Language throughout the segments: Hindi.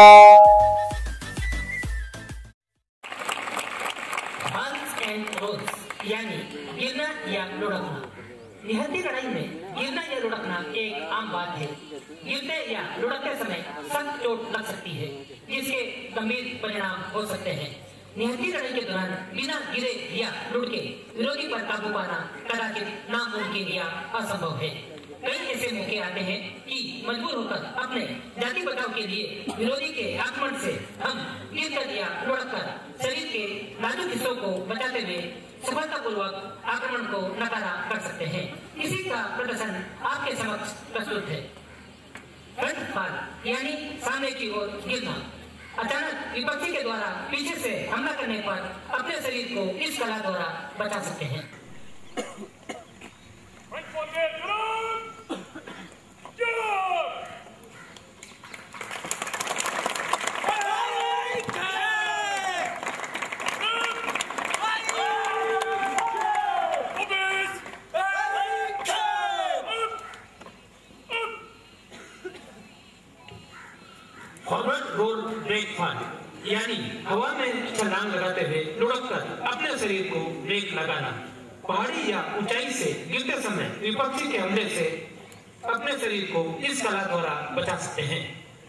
यानी गिरना या लुढ़कना। निहत्थी लड़ाई में गिरना या लुढ़कना एक आम बात है। गिरते या लुढ़कते समय सख्त चोट लग सकती है, जिसके गंभीर परिणाम हो सकते हैं। निहत्थी लड़ाई के दौरान बिना गिरे या लुढ़के विरोधी पर काबू पाना कदाचित नामुमकिन या असंभव है। कई ऐसे मौके आते हैं कि मजबूर होकर अपने जाति बचाव के लिए विरोधी के आक्रमण से हम गिरकर या लुढ़ककर शरीर के नाजुक हिस्सों को बचाते हुए सफलतापूर्वक आक्रमण को नकारा कर सकते हैं। इसी का प्रदर्शन आपके समक्ष प्रस्तुत है। फ्रंट फॉल यानी सामने की ओर गिरना। अचानक विपक्षी के द्वारा पीछे से हमला करने पर अपने शरीर को इस कला द्वारा बचा सकते हैं। फॉरवर्ड रोल ब्रेक फॉल यानी हवा में छलांग लगाते हुए लुढ़ककर अपने शरीर को ब्रेक लगाना। पहाड़ी या ऊंचाई से गिरते समय विपक्षी के हमले से अपने शरीर को इस कला द्वारा बचा सकते हैं।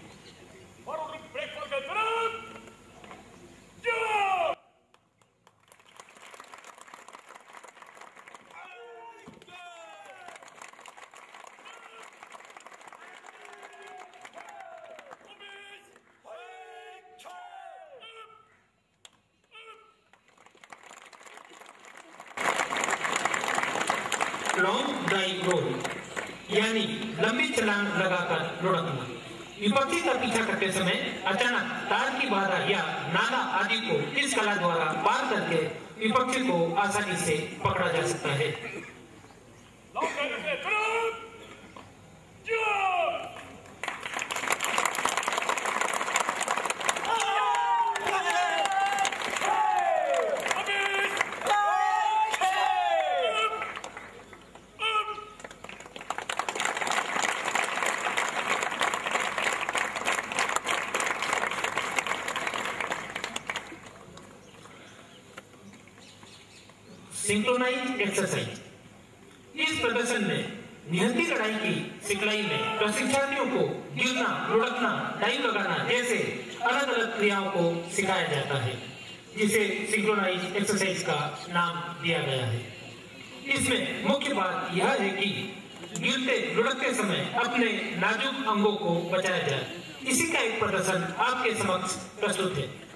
लॉन्ग ड्राइव रोल यानी लंबी छलांग लगाकर लुढ़कना। विपक्षी का पीछा करते समय अचानक तार की बाधा या नाला आदि को इस कला द्वारा पार करके विपक्षी को आसानी से पकड़ा जा सकता है। Synchronise exercise. इस प्रदर्शन में निहत्थी लड़ाई की सिखलाई में प्रशिक्षार्थियों को गिरना, लुढ़कना, डाइव लगाना जैसे अलग अलग क्रियाओं को सिखाया जाता है, जिसे सिंक्रोनाइज एक्सरसाइज का नाम दिया गया है। इसमें मुख्य बात यह है कि गिरते लुढ़कते समय अपने नाजुक अंगों को बचाया जाए। इसी का एक प्रदर्शन आपके समक्ष प्रस्तुत है।